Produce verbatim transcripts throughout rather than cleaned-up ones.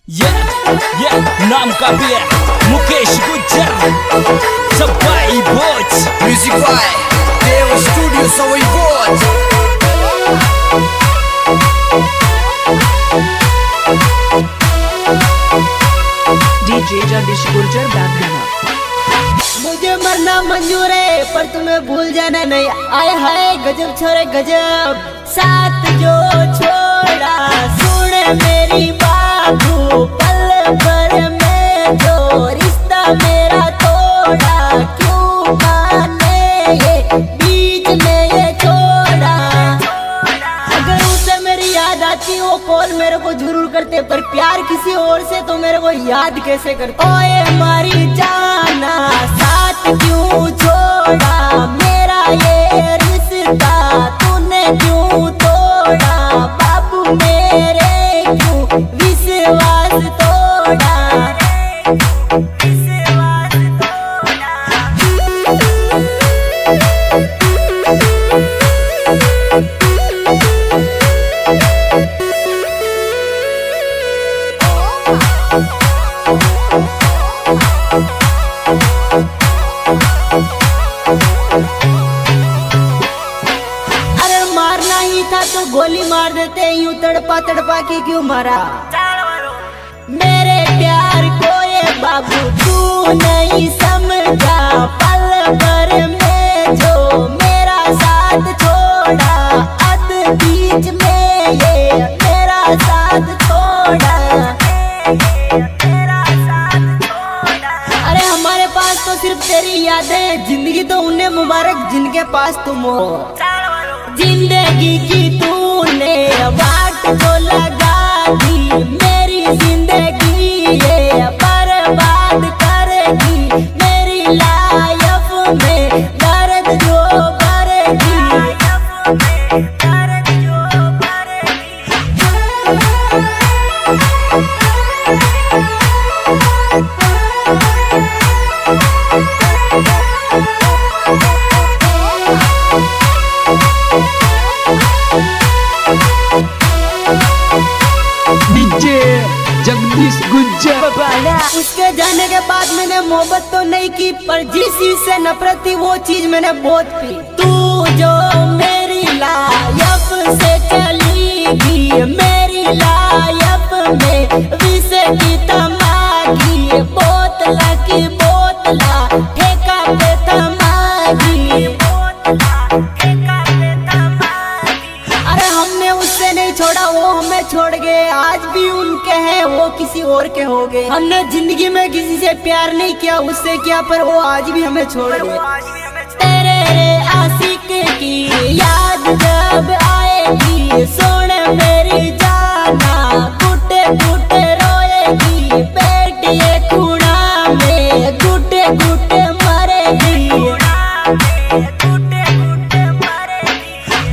Yeah, yeah, नाम का भी है Mukesh Gujjar, Sabai Boch, music by Dev studio Sawai Boch. DJ Jagdish Gurjar Baingana. मुझे मरना मंजूर है पर तुम्हें भूल जाना नहीं। आए हाय गजब छोरे गजब, साथ जो छोड़ा सुन मेरी बाबू, पल भर में जो रिश्ता मेरा तोड़ा, क्यों माने ये बीच में ये छोड़ा। अगर उसे मेरी याद आती वो कॉल मेरे को जरूर करते, पर प्यार किसी और से तो मेरे को याद कैसे करते। ओए मारी जाना साथ क्यों छोड़ा, मेरा ये रिश्ता तूने क्यों तोड़ा, बाबू मेरे क्यों विश्वास तोड़ा, विश्वास तोड़ा। अरे मारना ही था तो गोली मार देते, यूं तड़पा तड़पा के क्यों मारा। मेरे प्यार को ये बाबू तू नहीं समझा, पल भर में जो मेरा साथ छोड़ा, अध बीच में ये मेरा साथ छोड़ा। अरे हमारे पास तो सिर्फ तेरी यादें, जिंदगी तो उन्हें मुबारक जिनके पास तुम हो। जिंदगी की तूने वाट को लगा दी, मेरी जिंदगी ये बर्बाद करेगी, मेरी लाइफ में दर्द जो भरेगी, दर्द जो भरेगी। डीजे जगदीश गुज्जर। उसके जाने के बाद मैंने मोहब्बत तो नहीं की, पर जिस चीज से नफरत थी वो चीज मैंने बहुत पी। तू जो मेरी लाइफ से चली, मेरी लाइफ में विष की तमागी, बोतला की बोतला ठेका पे तमागी, ठेका पे तमागी। अरे हमने उससे नहीं छोड़ा, वो हमें छोड़ गए, आज भी उनके हैं वो किसी और के हो गए। हमने जिंदगी में किसी से प्यार नहीं किया, उससे किया, पर वो आज भी हमें छोड़ गए। तेरे आशिक की याद जब आएगी, सुन मेरी जाना गुटे गुटे रोएगी, बेटिए खूना में गुटे गुटे मरेगी, गुटे गुटे मरेगी।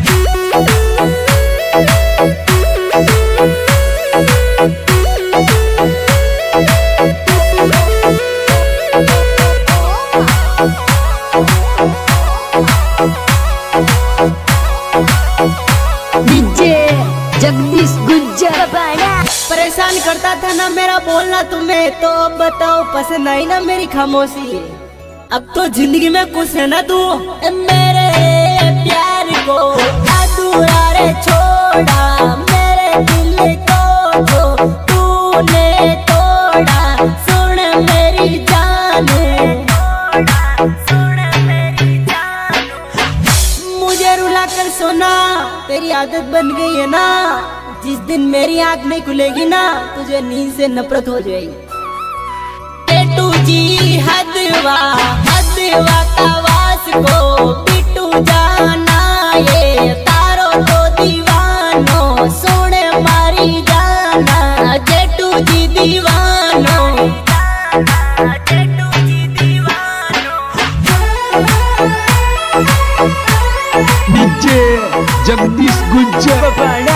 डीजे जगदीश गुज्जर। परेशान करता था ना मेरा बोलना तुम्हें, तो अब बताओ पसंद आई ना मेरी खामोशी। अब तो जिंदगी में खुश है ना तू, मेरे प्यार को अधूरा रे छोड़ा, मेरे दिल को जो तूने तोड़ा, सुन मेरी जान, सुन मेरी जान। मुझे रुला कर सोना तेरी आदत बन गई है ना, जिस दिन मेरी आँख नहीं खुलेगी ना, तुझे नींद से नफरत हो जाएगी। टेटू जी हदवा हदवा तवास को पिटू जाना, ये तारो तो दीवानो सुन मारी जाना, जेटू जी दीवानो, जेटू जी दीवानो। डीजे जगदीश गुज्जर।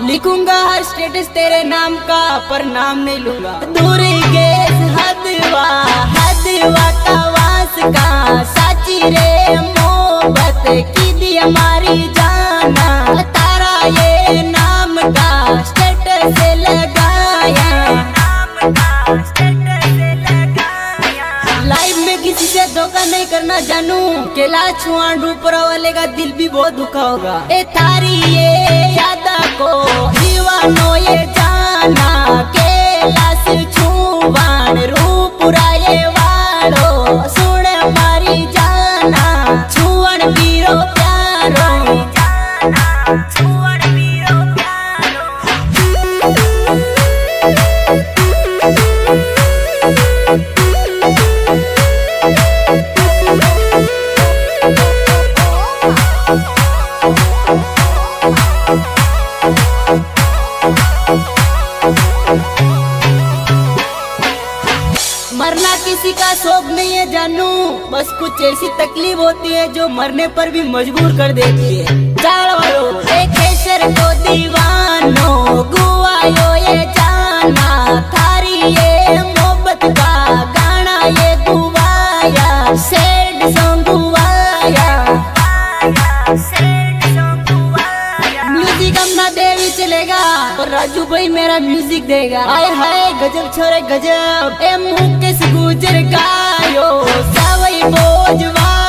लिखूंगा हर स्टेटस तेरे नाम का, पर नाम नहीं लूंगा। दूरी गेस हदवा हदवा का वास का, साची रे मोहब्बत की दी हमारी जाना। तारा ये नाम का स्टेटस लगाया, लाइफ में किसी से धोखा नहीं करना जानू। केला छुआन ऊपर वाले का दिल भी बहुत दुखा होगा। ए थारी ये यादा को दीवानो ये जाना, केला से छुआन रूपुरा ये वालो सुन हमारी जाना। छुआन बीरो प्यारो छुआन बीरो प्यारो। मरना किसी का शौक नहीं है जानू, बस कुछ ऐसी तकलीफ होती है जो मरने पर भी मजबूर कर देती है। चार वालों एक केसर को दीवानो गुआयो ये जाना। थारी ये मोहब्बत का गाना ये गुआया, सैड सॉन्ग गुआया। म्यूजिक अपना देवी चलेगा और राजू भाई मेरा म्यूजिक देगा। आए हाय गजब छोरे गजब, ए मुकेश गुजर गायो सवई बोझवा।